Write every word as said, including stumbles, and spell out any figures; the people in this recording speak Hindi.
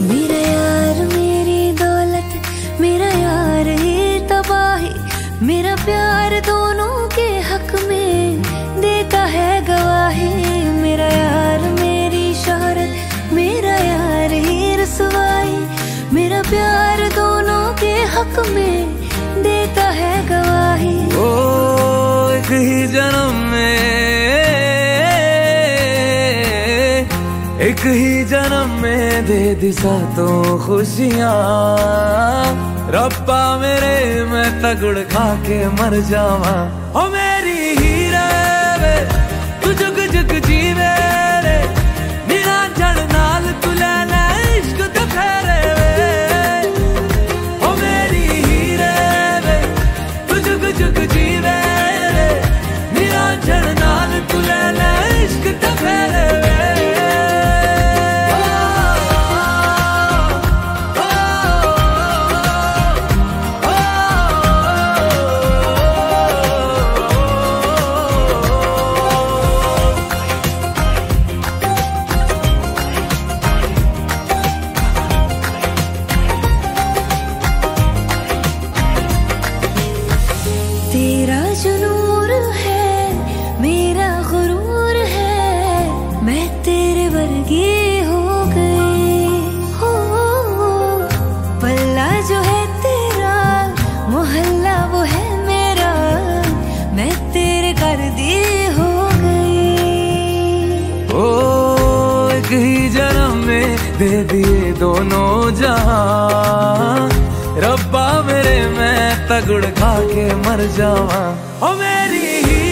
मेरा यार मेरी दौलत, मेरा यार ही तबाही, मेरा प्यार दोनों के हक में देता है गवाही। मेरा यार मेरी शोहरत, मेरा यार ही रसवाई, मेरा प्यार दोनों के हक में देता है गवाही। ओ एक ही जन्म में, एक ही जन्म में दे दी सातों खुशियाँ। रब्बा मेरे मैं तगड़ खा के मर जावा। ओ मेरी हीरे वे तू जुग जुग जीवे रे, निरंजन नाल तू लेना इश्क ते फेरे वे। ओ मेरी हीरे वे तू जुग जुग जीवे रे, निरंजन नाल तू लेना इश्क ते फेरे वे। तेरा जो नूर है मेरा गुरूर है, मैं तेरे वर्गी हो गई। हो पल्ला जो है तेरा, मोहल्ला वो है मेरा, मैं तेरे कर दी हो गई। ओ एक ही जन्म में दे दिए दोनों जहां। रब्बा मेरे मैं तगड़ खा के मर जावा। ओ मेरी ही